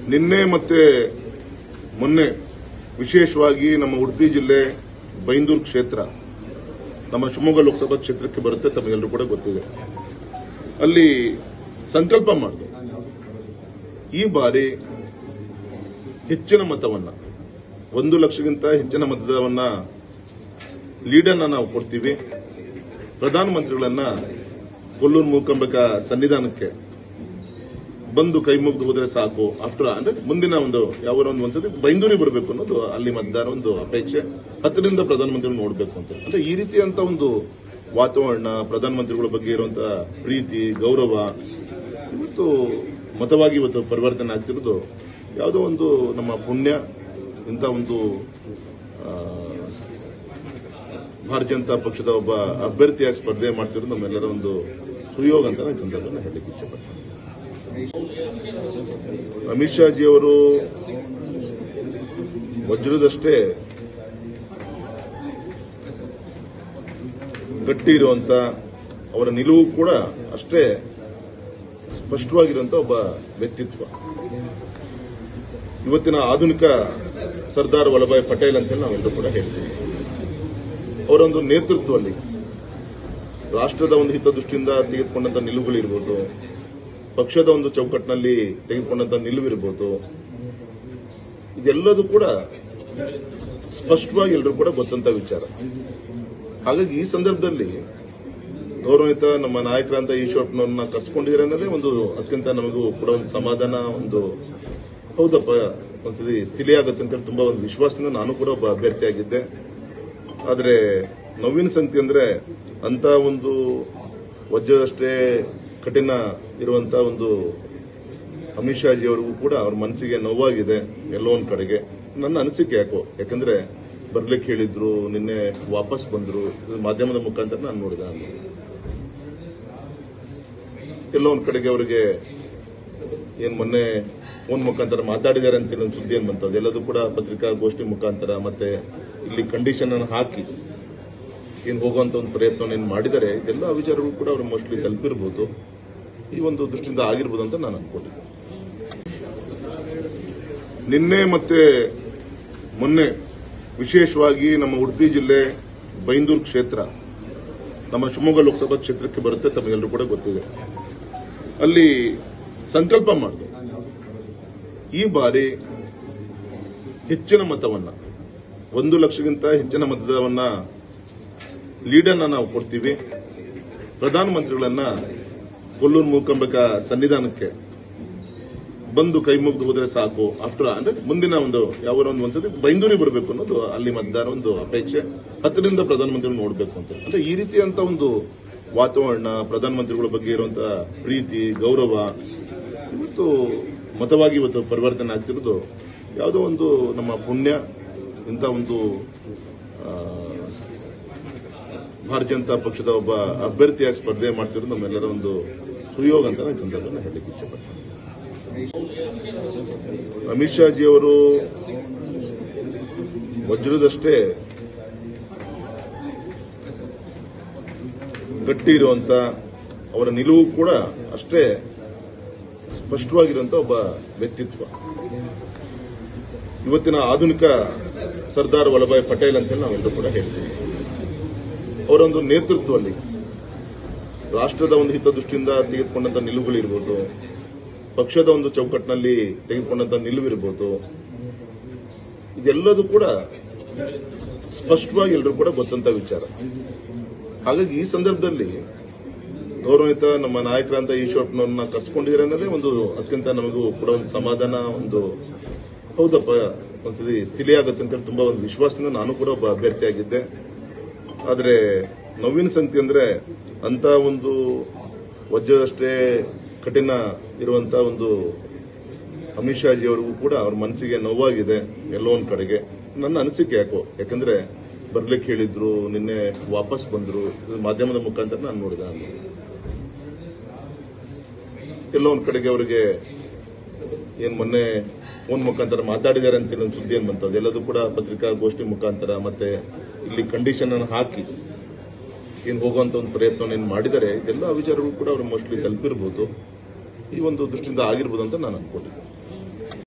ನಿನ್ನೆ ಮತ್ತೆ ಮೊನ್ನೆ ವಿಶೇಷವಾಗಿ ನಮ್ಮ ಉಡುಪಿ ಜಿಲ್ಲೆ ಬೈಂದೂರು ಕ್ಷೇತ್ರ ನಮ್ಮ ಶಿವಮೊಗ್ಗ ಲೋಕಸಭಾ ಕ್ಷೇತ್ರಕ್ಕೆ ಬರುತ್ತೆ, ತಮಗೆಲ್ಲರೂ ಕೂಡ ಗೊತ್ತಿದೆ. ಅಲ್ಲಿ ಸಂಕಲ್ಪ ಮಾಡಿದೆ, ಈ ಬಾರಿ ಹೆಚ್ಚಿನ ಮತವನ್ನ 1 ಲಕ್ಷಕ್ಕಿಂತ ಹೆಚ್ಚಿನ ಮತವನ್ನ ಲೀಡನ್ನ ನಾವು ಕೊಡ್ತೀವಿ. ಪ್ರಧಾನಮಂತ್ರಿಗಳನ್ನ ಕೊಲ್ಲೂರು ಮೂಕಾಂಬಿಕಾ ಸನ್ನಿಧಾನಕ್ಕೆ ಬಂದು ಕೈ ಮುಗಿದು ಹೋದ್ರೆ ಸಾಕು. ಆಫ್ಟರ್ ಅಂದ್ರೆ ಮುಂದಿನ ಒಂದ್ಸತಿ ಬೈಂದೂರಿಗೆ ಬರಬೇಕು ಅನ್ನೋದು ಅಲ್ಲಿ ಮತದಾರ ಒಂದು ಅಪೇಕ್ಷೆ. ಹತ್ತಿರದಿಂದ ಪ್ರಧಾನಮಂತ್ರಿಗಳು ನೋಡಬೇಕು ಅಂತ. ಅಂದ್ರೆ ಈ ರೀತಿಯಂತ ಒಂದು ವಾತಾವರಣ, ಪ್ರಧಾನಮಂತ್ರಿಗಳ ಬಗ್ಗೆ ಇರುವಂತಹ ಪ್ರೀತಿ, ಗೌರವ ಇವತ್ತು ಮತವಾಗಿ ಇವತ್ತು ಪರಿವರ್ತನೆ ಆಗ್ತಿರೋದು ಯಾವುದೋ ಒಂದು ನಮ್ಮ ಪುಣ್ಯ. ಇಂಥ ಒಂದು ಭಾರತೀಯ ಜನತಾ ಪಕ್ಷದ ಒಬ್ಬ ಅಭ್ಯರ್ಥಿಯಾಗಿ ಸ್ಪರ್ಧೆ ಮಾಡ್ತಿರೋದು ನಮ್ಮೆಲ್ಲರ ಒಂದು ಸುಯೋಗ ಅಂತ ನಾನು ಸಂದರ್ಭದಲ್ಲಿ ಹೇಳಲಿಕ್ಕೆ ಇಚ್ಛೆಪಡ್ತೀನಿ. ಅಮಿತ್ ಶಾ ಜಿ ಅವರು ವಜ್ರದಷ್ಟೇ ಗಟ್ಟಿ ಇರುವಂತ, ಅವರ ನಿಲುವು ಕೂಡ ಅಷ್ಟೇ ಸ್ಪಷ್ಟವಾಗಿರುವಂತ ಒಬ್ಬ ವ್ಯಕ್ತಿತ್ವ. ಇವತ್ತಿನ ಆಧುನಿಕ ಸರ್ದಾರ್ ವಲ್ಲಭಾಯ್ ಪಟೇಲ್ ಅಂತ ನಾವೆಲ್ಲರೂ ಕೂಡ ಹೇಳ್ತೀವಿ. ಅವರೊಂದು ನೇತೃತ್ವದಲ್ಲಿ ರಾಷ್ಟ್ರದ ಒಂದು ಹಿತದೃಷ್ಟಿಯಿಂದ ತೆಗೆದುಕೊಂಡಂತ ನಿಲುವುಗಳಿರ್ಬೋದು, ಪಕ್ಷದ ಒಂದು ಚೌಕಟ್ಟಿನಲ್ಲಿ ತೆಗೆದುಕೊಂಡಂತ ನಿಲುವಿರ್ಬೋದು, ಇದೆಲ್ಲದೂ ಕೂಡ ಸ್ಪಷ್ಟವಾಗಿ ಎಲ್ಲರೂ ಕೂಡ ಗೊತ್ತಂತ ವಿಚಾರ. ಹಾಗಾಗಿ ಈ ಸಂದರ್ಭದಲ್ಲಿ ಗೌರವಿತ ನಮ್ಮ ನಾಯಕರಂತ ಈಶ್ವರಪ್ಪನವ್ರನ್ನ ಕರ್ಸ್ಕೊಂಡಿದ್ದಾರೆ ಅನ್ನೋದೇ ಒಂದು ಅತ್ಯಂತ ನಮಗೂ ಕೂಡ ಒಂದು ಸಮಾಧಾನ, ಒಂದು ಹೌದಪ್ಪ ಒಂದ್ಸತಿ ತಿಳಿಯಾಗುತ್ತೆ ಅಂತ ಹೇಳಿ ತುಂಬಾ ಒಂದು ವಿಶ್ವಾಸದಿಂದ ನಾನು ಕೂಡ ಒಬ್ಬ ಅಭ್ಯರ್ಥಿಯಾಗಿದ್ದೆ. ಆದರೆ ನೋವಿನ ಸಂಗತಿ ಅಂದ್ರೆ ಅಂತ ಒಂದು ವಜ್ರದಷ್ಟೇ ಕಠಿಣ ಇರುವಂತಹ ಒಂದು ಅಮಿತ್ ಶಾ ಜಿ ಅವರಿಗೂ ಕೂಡ ಅವ್ರ ಮನಸ್ಸಿಗೆ ನೋವಾಗಿದೆ ಎಲ್ಲೋ ಒಂದ್ ಕಡೆಗೆ. ನನ್ನ ಅನಿಸಿಕೆ ಯಾಕಂದ್ರೆ ಬರ್ಲಿಕ್ಕೆ ಹೇಳಿದ್ರು, ನಿನ್ನೆ ವಾಪಸ್ ಬಂದ್ರು, ಮಾಧ್ಯಮದ ಮುಖಾಂತರ ನಾನು ನೋಡಿದೆ. ಎಲ್ಲೋ ಒಂದ್ ಕಡೆಗೆ ಅವರಿಗೆ ಏನ್ ಮೊನ್ನೆ ಫೋನ್ ಮುಖಾಂತರ ಮಾತಾಡಿದ್ದಾರೆ ಅಂತ ಒಂದು ಸುದ್ದಿ ಏನ್ ಬಂತು, ಅದೆಲ್ಲದೂ ಕೂಡ ಪತ್ರಿಕಾಗೋಷ್ಠಿ ಮುಖಾಂತರ ಮತ್ತೆ ಇಲ್ಲಿ ಕಂಡೀಷನ್ ಅನ್ನು ಹಾಕಿ ಏನ್ ಹೋಗುವಂತ ಒಂದು ಪ್ರಯತ್ನ ಮಾಡಿದರೆ ಇದೆಲ್ಲ ವಿಚಾರಗಳು ಕೂಡ ಅವರು ಮೋಸ್ಟ್ಲಿ ತಲುಪಿರಬಹುದು. ಈ ಒಂದು ದೃಷ್ಟಿಯಿಂದ ಆಗಿರ್ಬೋದು ಅಂತ ನಾನು ಅನ್ಕೊಂಡಿದ್ದೆ. ನಿನ್ನೆ ಮತ್ತೆ ಮೊನ್ನೆ ವಿಶೇಷವಾಗಿ ನಮ್ಮ ಉಡುಪಿ ಜಿಲ್ಲೆ ಬೈಂದೂರು ಕ್ಷೇತ್ರ ನಮ್ಮ ಶಿವಮೊಗ್ಗ ಲೋಕಸಭಾ ಕ್ಷೇತ್ರಕ್ಕೆ ಬರುತ್ತೆ, ತಮಗೆಲ್ಲರೂ ಕೂಡ ಗೊತ್ತಿದೆ. ಅಲ್ಲಿ ಸಂಕಲ್ಪ ಮಾಡಿದೆ, ಈ ಬಾರಿ ಹೆಚ್ಚಿನ ಮತವನ್ನ 1 ಲಕ್ಷಕ್ಕಿಂತ ಹೆಚ್ಚಿನ ಮತವನ್ನ ಲೀಡನ್ನ ನಾವು ಕೊಡ್ತೀವಿ. ಪ್ರಧಾನಮಂತ್ರಿಗಳನ್ನ ಕೊಲ್ಲೂರು ಮೂಕಾಂಬಿಕಾ ಸನ್ನಿಧಾನಕ್ಕೆ ಬಂದು ಕೈ ಮುಗಿದು ಹೋದ್ರೆ ಸಾಕು. ಆಫ್ಟರ್ ಅಂದ್ರೆ ಮುಂದಿನ ಒಂದ್ಸತಿ ಬೈಂದೂರಿಗೆ ಬರಬೇಕು ಅನ್ನೋದು ಅಲ್ಲಿ ಮತದಾರ ಒಂದು ಅಪೇಕ್ಷೆ. ಹತ್ತಿರದಿಂದ ಪ್ರಧಾನಮಂತ್ರಿಗಳು ನೋಡಬೇಕು ಅಂತ. ಅಂದ್ರೆ ಈ ರೀತಿಯಂತ ಒಂದು ವಾತಾವರಣ, ಪ್ರಧಾನಮಂತ್ರಿಗಳ ಬಗ್ಗೆ ಇರುವಂತಹ ಪ್ರೀತಿ, ಗೌರವ ಇವತ್ತು ಮತವಾಗಿ ಇವತ್ತು ಪರಿವರ್ತನೆ ಆಗ್ತಿರೋದು ಯಾವುದೋ ಒಂದು ನಮ್ಮ ಪುಣ್ಯ. ಇಂಥ ಒಂದು ಭಾರತೀಯ ಜನತಾ ಪಕ್ಷದ ಒಬ್ಬ ಅಭ್ಯರ್ಥಿಯಾಗಿ ಸ್ಪರ್ಧೆ ಮಾಡ್ತಿರೋದು ನಮ್ಮೆಲ್ಲರ ಒಂದು ಸುಯೋಗ ಅಂತ ನಾನು ಸಂದರ್ಭದಲ್ಲಿ ಹೇಳಲಿಕ್ಕೆ ಇಚ್ಛೆಪಡ್ತೀನಿ. ಅಮಿತ್ ಶಾ ಜಿ ಅವರು ವಜ್ರದಷ್ಟೇ ಗಟ್ಟಿ ಇರುವಂತ, ಅವರ ನಿಲುವು ಕೂಡ ಅಷ್ಟೇ ಸ್ಪಷ್ಟವಾಗಿರುವಂತ ಒಬ್ಬ ವ್ಯಕ್ತಿತ್ವ. ಇವತ್ತಿನ ಆಧುನಿಕ ಸರ್ದಾರ್ ವಲ್ಲಭಾಯ್ ಪಟೇಲ್ ಅಂತ ನಾವೆಲ್ಲರೂ ಕೂಡ ಹೇಳ್ತೀವಿ. ಅವರೊಂದು ನೇತೃತ್ವದಲ್ಲಿ ರಾಷ್ಟ್ರದ ಒಂದು ಹಿತದೃಷ್ಟಿಯಿಂದ ತೆಗೆದುಕೊಂಡಂತ ನಿಲುವುಗಳಿರ್ಬೋದು, ಪಕ್ಷದ ಒಂದು ಚೌಕಟ್ಟಿನಲ್ಲಿ ತೆಗೆದುಕೊಂಡಂತ ನಿಲುವಿರ್ಬೋದು, ಇದೆಲ್ಲದೂ ಕೂಡ ಸ್ಪಷ್ಟವಾಗಿ ಎಲ್ಲರೂ ಕೂಡ ಗೊತ್ತಂತ ವಿಚಾರ. ಹಾಗಾಗಿ ಈ ಸಂದರ್ಭದಲ್ಲಿ ಗೌರವಿತ ನಮ್ಮ ನಾಯಕರಂತ ಈಶ್ವರಪ್ಪನವ್ರನ್ನ ಕರ್ಸ್ಕೊಂಡಿದ್ದಾರೆ ಅನ್ನೋದೇ ಒಂದು ಅತ್ಯಂತ ನಮಗೂ ಕೂಡ ಒಂದು ಸಮಾಧಾನ, ಒಂದು ಹೌದಪ್ಪ ಒಂದ್ಸತಿ ತಿಳಿಯಾಗುತ್ತೆ ಅಂತ ಹೇಳಿ ತುಂಬಾ ಒಂದು ವಿಶ್ವಾಸದಿಂದ ನಾನು ಕೂಡ ಒಬ್ಬ ಅಭ್ಯರ್ಥಿಯಾಗಿದ್ದೆ. ಆದರೆ ನೋವಿನ ಸಂಗತಿ ಅಂದ್ರೆ ಅಂತ ಒಂದು ವಜ್ರದಷ್ಟೇ ಕಠಿಣ ಇರುವಂತಹ ಒಂದು ಅಮಿತ್ ಶಾ ಜಿ ಅವರಿಗೂ ಕೂಡ ಅವ್ರ ಮನಸ್ಸಿಗೆ ನೋವಾಗಿದೆ ಎಲ್ಲೋ ಒಂದ್ ಕಡೆಗೆ. ನನ್ನ ಅನಿಸಿಕೆ ಯಾಕಂದ್ರೆ ಬರ್ಲಿಕ್ಕೆ ಹೇಳಿದ್ರು, ನಿನ್ನೆ ವಾಪಸ್ ಬಂದ್ರು, ಮಾಧ್ಯಮದ ಮುಖಾಂತರ ನಾನು ನೋಡಿದೆ. ಎಲ್ಲೋ ಒಂದ್ ಕಡೆಗೆ ಅವರಿಗೆ ಏನ್ ಮೊನ್ನೆ ಫೋನ್ ಮುಖಾಂತರ ಮಾತಾಡಿದ್ದಾರೆ ಅಂತ ಒಂದು ಸುದ್ದಿ ಏನ್ ಬಂತು, ಅದೆಲ್ಲದೂ ಕೂಡ ಪತ್ರಿಕಾಗೋಷ್ಠಿ ಮುಖಾಂತರ ಮತ್ತೆ ಇಲ್ಲಿ ಕಂಡೀಷನ್ ಅನ್ನು ಹಾಕಿ ಏನ್ ಹೋಗುವಂತ ಒಂದು ಪ್ರಯತ್ನ ಮಾಡಿದರೆ ಇದೆಲ್ಲ ವಿಚಾರಗಳು ಕೂಡ ಅವರು ಮೋಸ್ಟ್ಲಿ ತಲುಪಿರಬಹುದು. ಈ ಒಂದು ದೃಷ್ಟಿಯಿಂದ ಆಗಿರ್ಬೋದು ಅಂತ ನಾನು ಅನ್ಕೊಂಡಿದ್ದೆ.